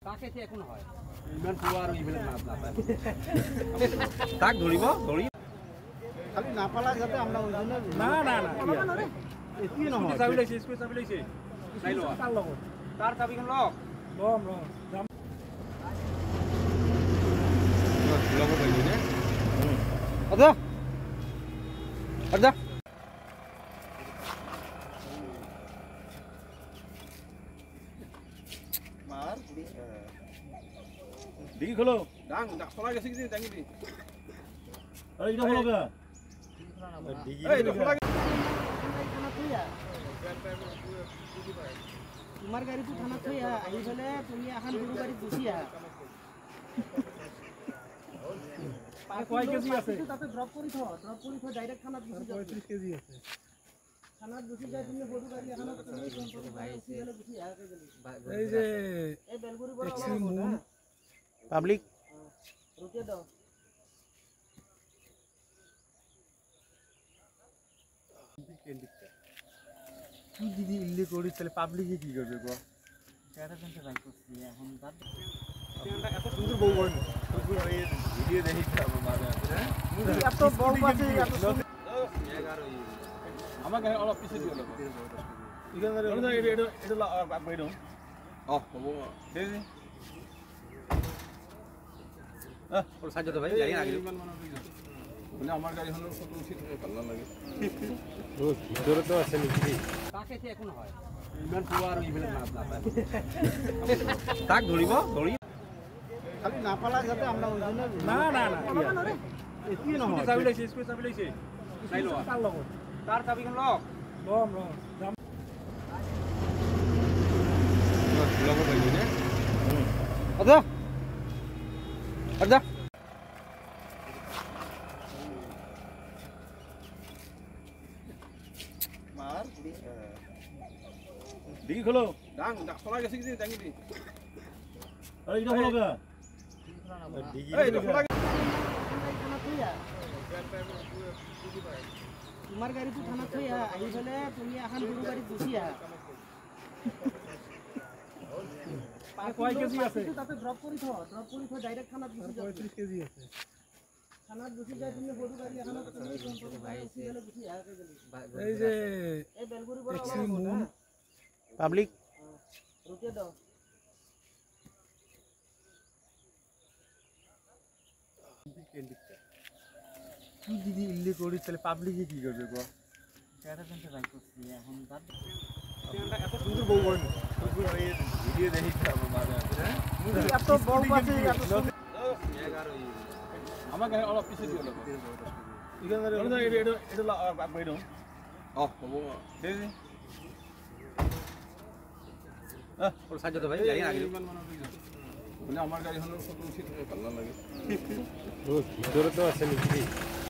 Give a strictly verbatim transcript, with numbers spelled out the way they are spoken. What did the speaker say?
তাকে তে একো নহয় ইমান পুৱা আৰু ইবিলাক মাছ নাপায় তাক ধৰিব ধৰি খালি নাপালা যাতে আমরা ওইজনে না না না এতি নহয় চাবি লাইছে স্কুল চাবি লাইছে চাই লো তার লগত তার চাবি কোন লক লম লম যাম লগ পাইলি নে আদা আদা মার ডিগি খোলো ডাং খোলা গেছে কি ডাঙ্গি দি এই এটা খোলো গা ডিগি এই এটা খোলা তোমার গাড়ি তো থানা থইয়া আই ফেলে তুমি এখন গুরু গাড়ি গুছিয়া কয় কেজি আছে তাতে ড্রপ করি থ ড্রপ করি থ ডাইরেক্ট থানা গুছি যাও পঁয়ত্রিশ কেজি আছে থানা গুছি যায় তুমি গুরু গাড়ি এখন তুমি কোন ভাই সিলে গুছিয়া এই যে এই বেলগুড়ি বড় পাবলিক রুকে দাও তুই দিদি ইল্লি করি তাহলে পাবলিকে কি করবে গো এটা কিন্তু ভাই করছি এখন বাদ এটা এত সুন্দর বউ বল ভিডিও দেখি খাবো মাঝে হ্যাঁ এত বউ আছে এত এগারো আমাকে অলপ পিছে দিও লোক এখানে এটা এটা এটা বাইরে ও বাবু দেই আহ ওর সাহায্য তো ভাই গাড়ি আগে মানে আমার গাড়ি হলো কত উচিত পাল্লা লাগে রোজ ভিতরে তো আছে নাকি তাকে তে এখন হয় ইমান পুয়া আর ইবিলাক মাছ নাপায় তাক ধরিব ধরি খালি নাপালা যাতে আমরা ওইজনে না না না এতি নহয় চাবি লাইছে স্কুল চাবি লাইছে চাই লো তার লগত তার চাবি কোন লক লম লম যাম লগ পাইলি নে আদা আদা মার ডিগি খোলো ডাং খোলা গেছে কি ডাঙ্গি দি এই এটা খোলো গা ডিগি এই এটা খোলা তোমার গাড়ি তো থানা থইয়া আই ফেলে তুমি এখন গুরু গাড়ি গুছিয়া কয় কেজি আছে তাতে ড্রপ করি থ ড্রপ করি থ ডাইরেক্ট থানা গুছি যাও পঁয়ত্রিশ কেজি আছে থানা গুছি যায় তুমি গুরু গাড়ি এখন তুমি কোন ভাই সিলে গুছিয়া এই যে এই বেলগুড়ি বড় পাবলিক রুকে দাও তুই দিদি ইল্লি করি তাহলে পাবলিকে কি করবে গো এটা কিন্তু ভাই করছি এখন বাদ এটা এত সুন্দর বউ বল ভিডিও দেখি খাবো মাঝে হ্যাঁ এত বউ আছে এত এগারো আমাকে অলপ পিছে দিও লোক এখানে এটা এটা এটা বাইরে ও বাবু দেই আহ ওর সাহায্য তো ভাই গাড়ি আগে মানে আমার গাড়ি হলো কত উচিত পাল্লা লাগে রোজ ভিতরে তো আছে নাকি